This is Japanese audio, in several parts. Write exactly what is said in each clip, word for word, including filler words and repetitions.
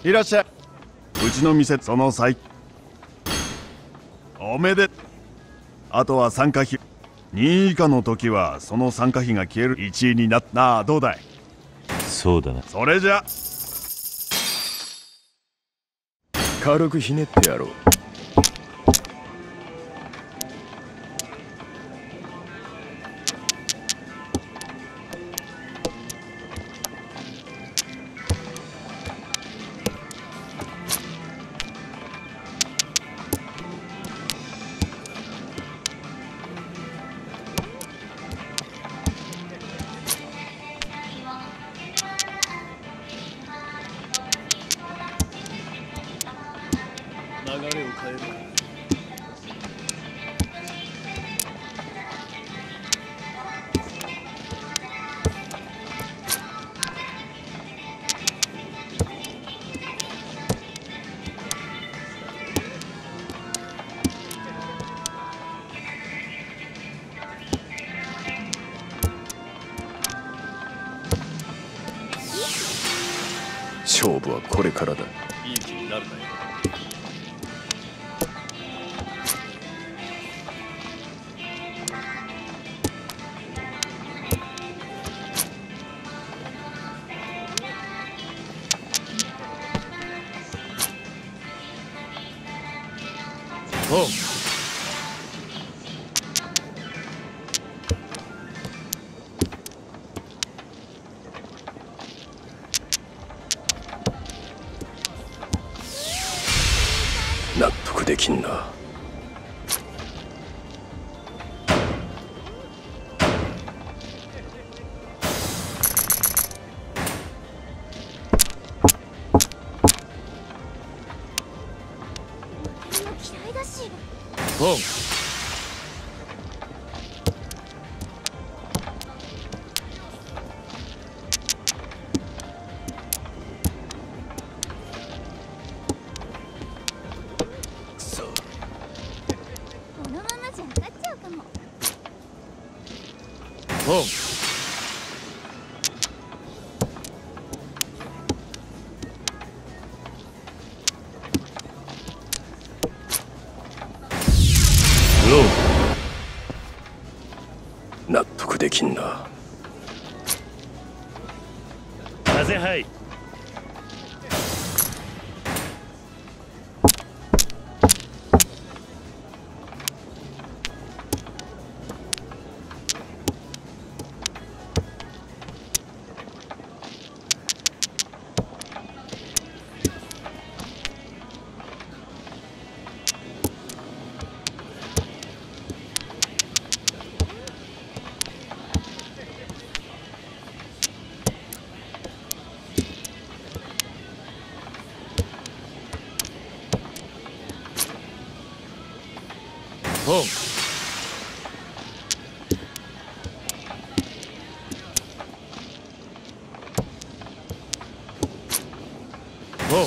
いらっしゃい。うちの店その際おめで。あとは参加費にい以下の時はその参加費が消える。いちいになったなあ。どうだい。 そうだな。 それじゃ軽くひねってやろう。 流れを変えるか。 勝負はこれからだ。 いい気になるなよ。 おう。納得できんな。 嫌いだし。 おう。 このままじゃ勝っちゃうかも。 おう。納得できんな。 風はいおう。おう。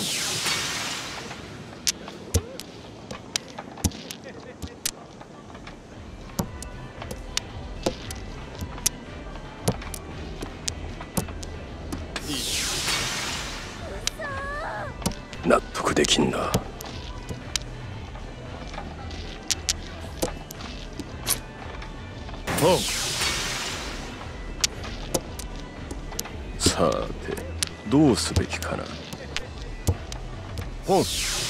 納得できんな。おう。さてどうすべきかな。おう。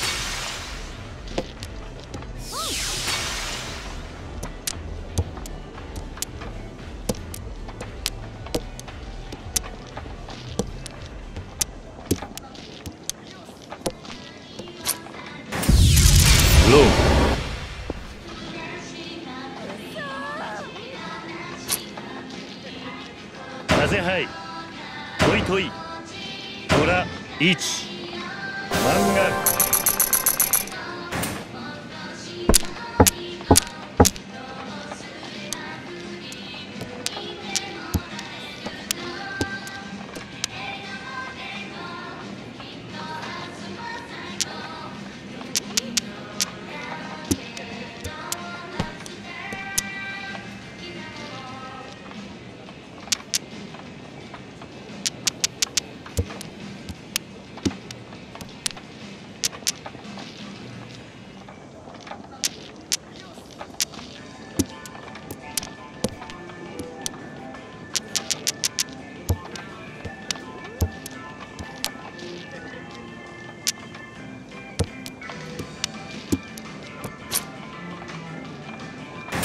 ロー風はいトイトイトラいち漫画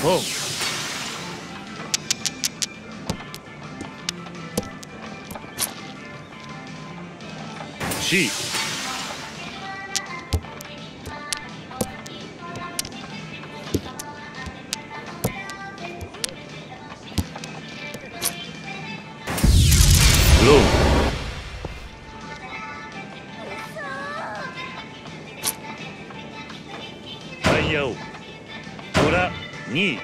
本 C ロータイヤをトラに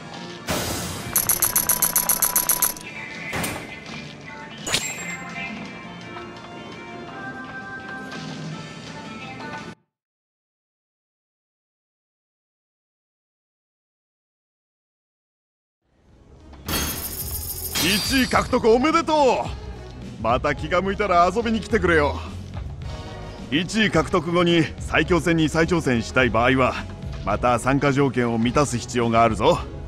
いちい獲得おめでとう。また気が向いたら遊びに来てくれよ。いちい獲得後に最強戦に再挑戦したい場合はまた参加条件を満たす必要があるぞ。